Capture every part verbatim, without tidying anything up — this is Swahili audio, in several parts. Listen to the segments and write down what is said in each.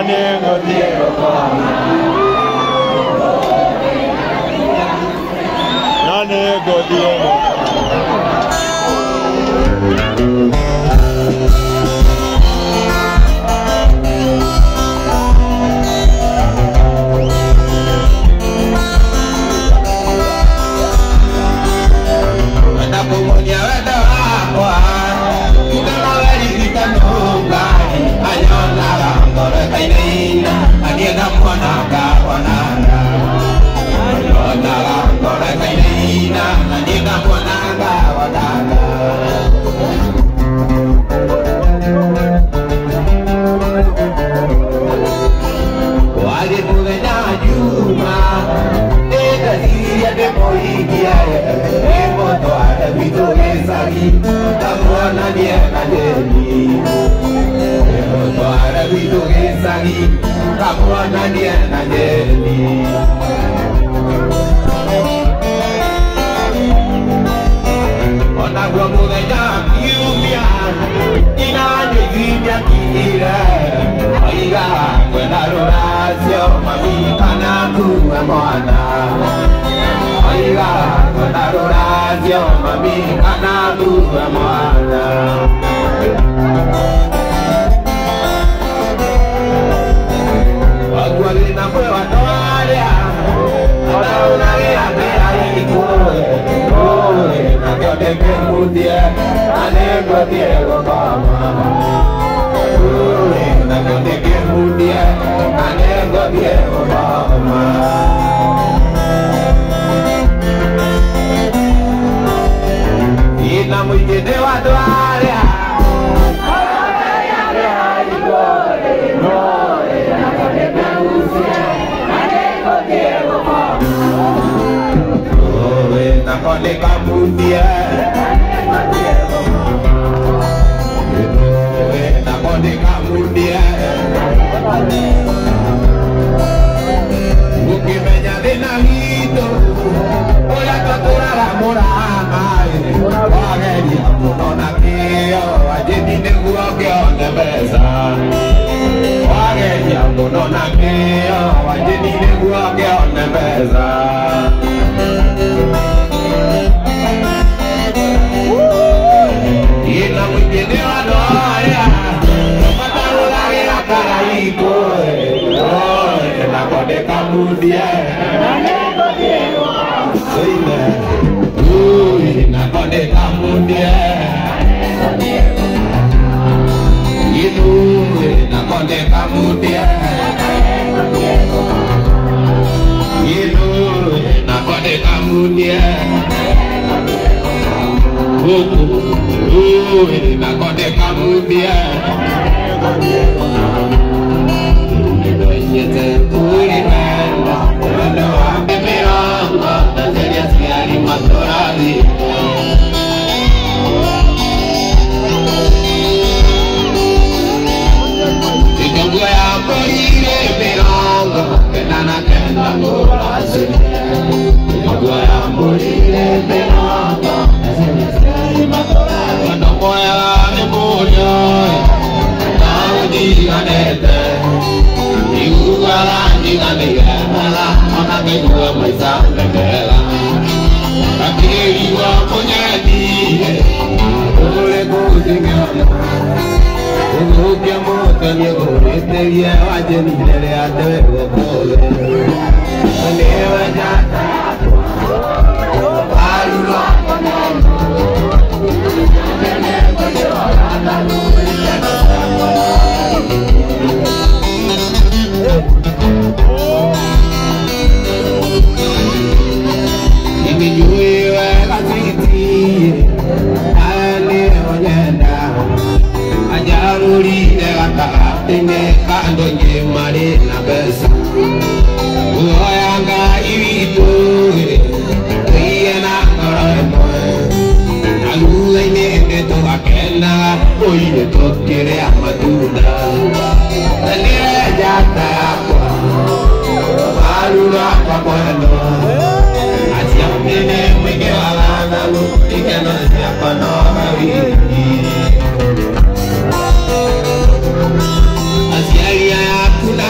Asiaria kuna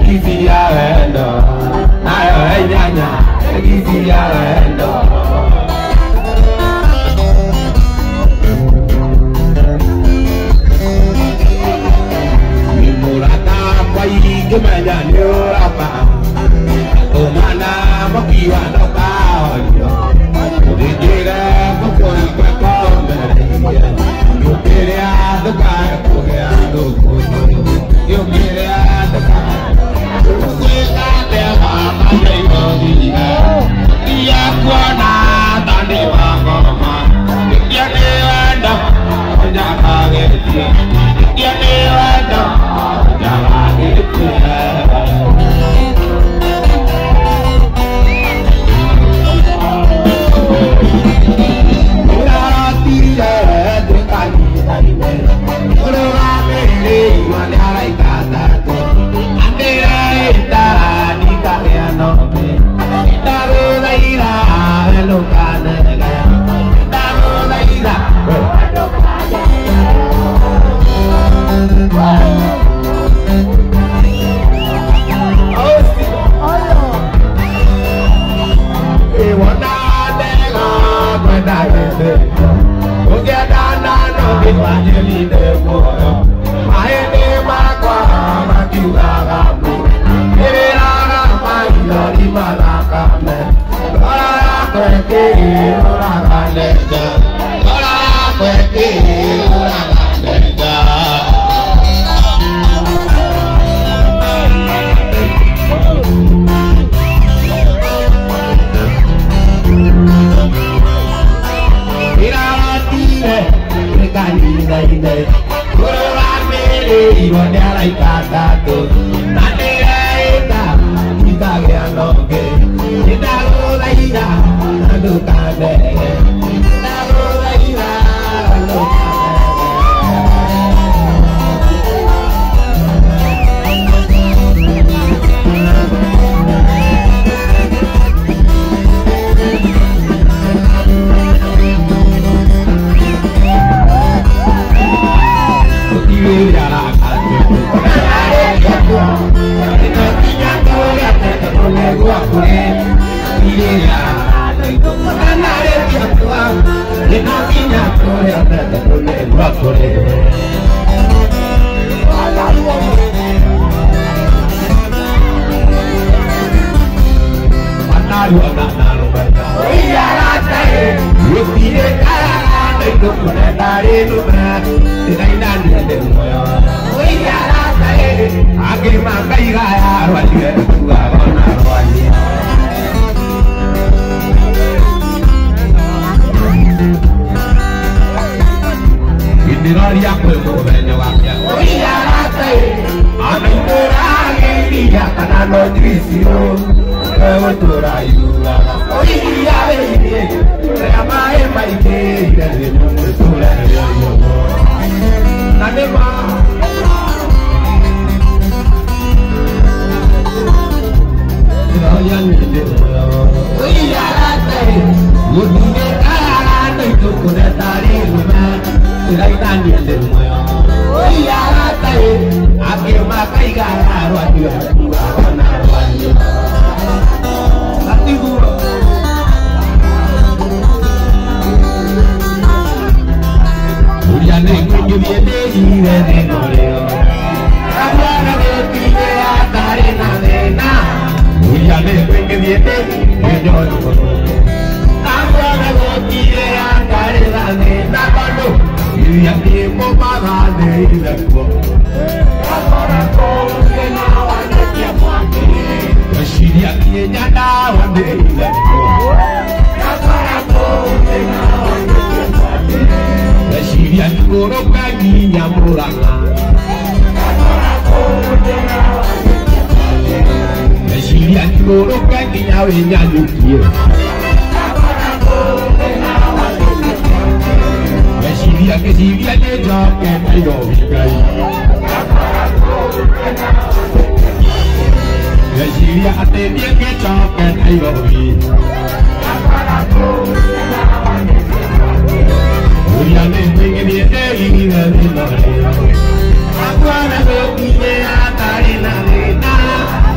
Agora eu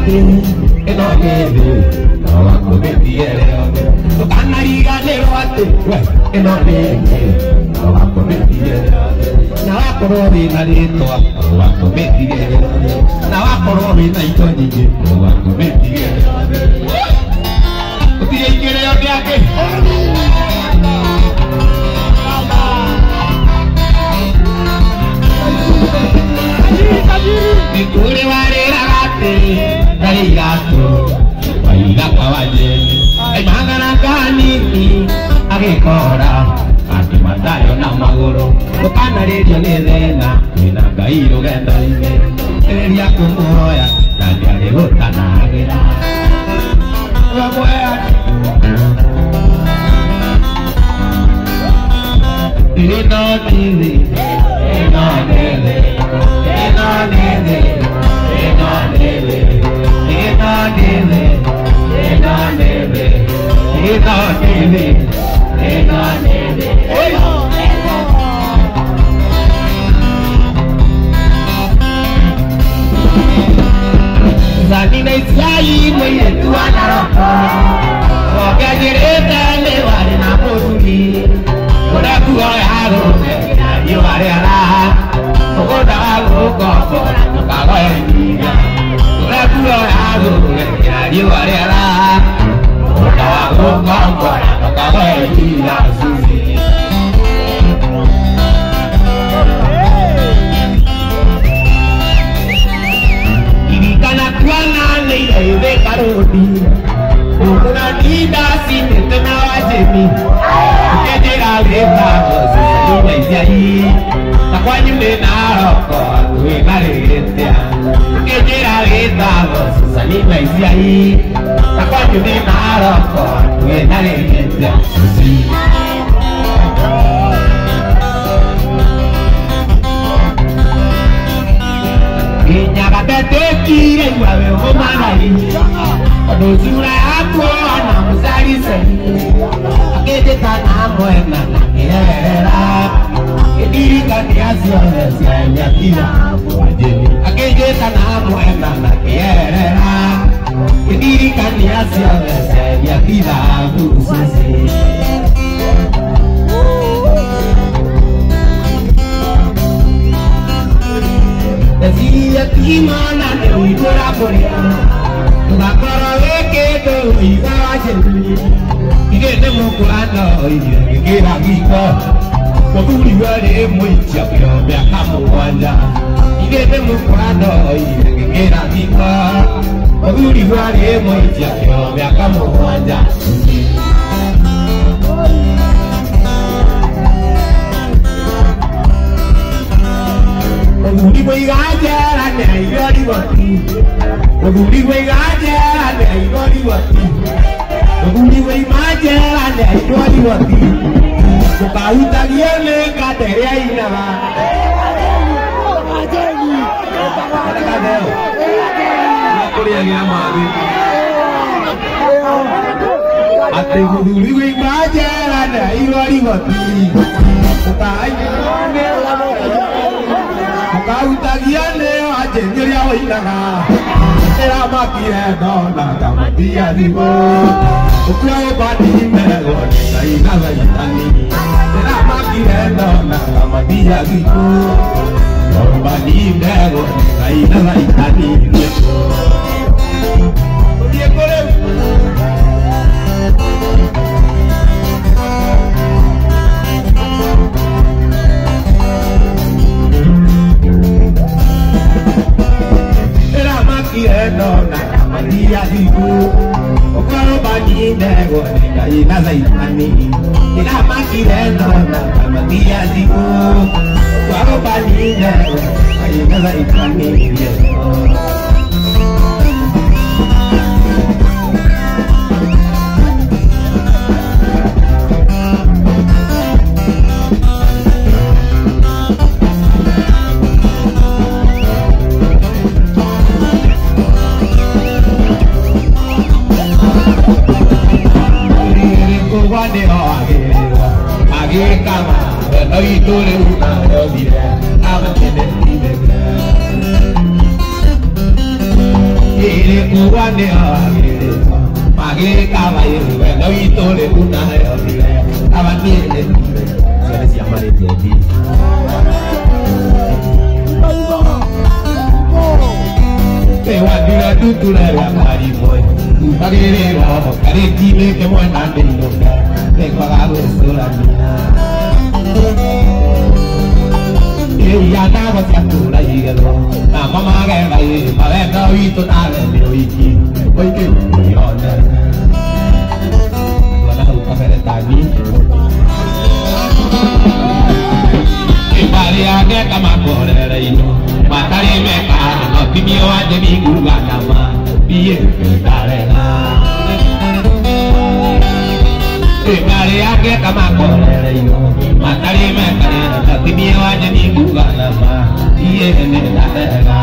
ate eno nebe no akometiere to kanariga lero ate eno nebe no akometiere na akorobi na leto no akometiere na akorobi na itonije no akometiere utire ikere yote yake Nikure wale ragate, dari gato, baila kawaje. Ay mangana kaniki, age kora, ati matayo na magoro. Kokana rejo lelena, ina gairo genda ime. Eria kumoya, nani alegota nagera. Wamoya. Ino nili, ino nili. Ena nele, ena nele, ena nele, ena nele, ena nele, ena nele. Zani na isiai mwenye tuana roho, wakajireta lewari na posuli, kuna kuwa yaro, yuwari ala. Ogoda ogo kora kago endiga ora kuo ago ya diware ala ogoda ogo kora kago endiga susi irikana kwana leile ebe karodi ogona nida sinte na wajemi kejera leba susi leizai Takwani menaroko, we maritia. Kejira leta vos, salima isiai. Takwani menaroko, we maritia. Inyagabete kire wawe homanai. Odozura yako ana muzari sani. Akejeta na moema na kierera. Edika ni asio ya kila wajeni akejeta na moema na kierera Edika ni asio ya kila ususi Ezia kimana ne uibora borea Tukakoro weke do uiba wajeni Igene mukulano ige gira giko Wakuri wale mwicha kyo miaka mwanja Igebe mkwano igegera vika Wakuri wale mwicha kyo miaka mwanja Wakuri wigajera ne igori wati Wakuri wigajera ne igori wati Wakuri wigajera ne igori wati Ukauta liele kateria ina Ajeni Ajeni Nakuria gina mabi Ate kuduliwe majera na iwari wati Ukauta liele ajeni ya ina Era makire dona kamatia dibo Ukwe bani mego na ina la itani Era makire dona kamatia dibo Bani mego na ina la itani Era makire dona kamatia dibo Okaro bani nego na ina la itani Era makire dona kamatia dibo Okaro bani nego na ina la itani Ele kuwane agere magere caballero no itole una agere abaniele se les llama de ti te wadira tutura la mari boy agere wa kare time ke mo na de no te pagado sola ya na va satura yelo na mama ga ga ye pa ve no ito na le no iki oi ke yo na wala hu ka fere tani e pare age kama kore re ino matare me ka no timi o ade mi gurga na ma biye dare na e pare age kama kore re ino matare me ka no timi o ade mi gurga na ma biye dare na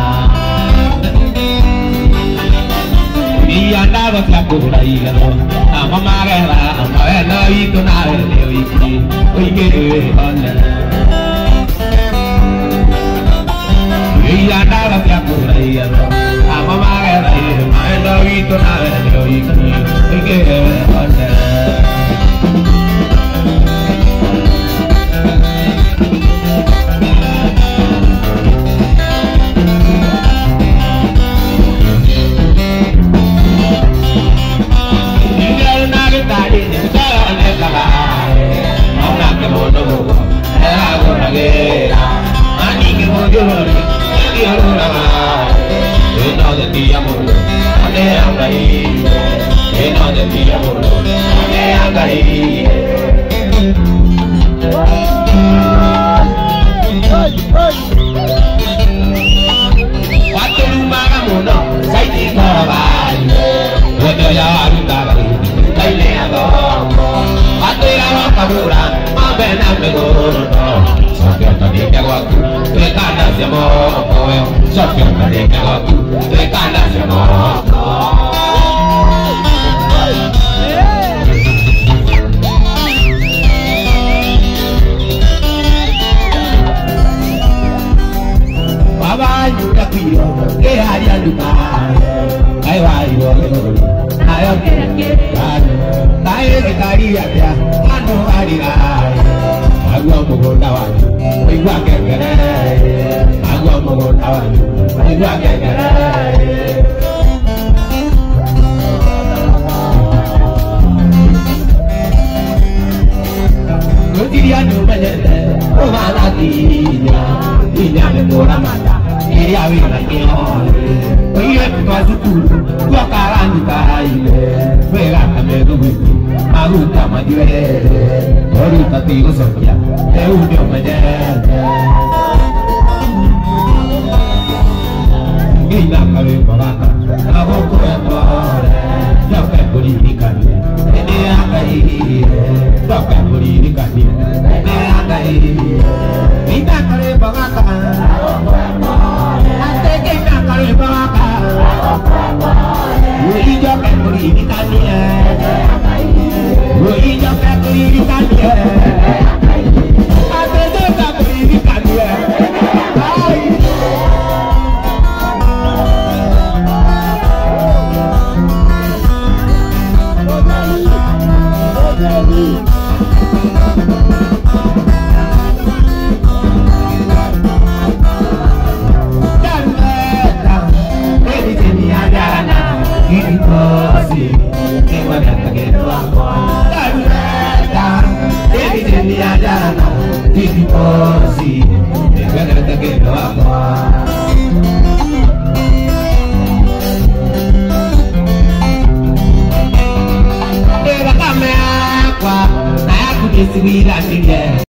iya na ba ka kura iya no ama mare ra ama e no ito na re le iki oi ke ona iya na ba ka kura iya no ama mare ra ama e no ito na re le iki oi ke ona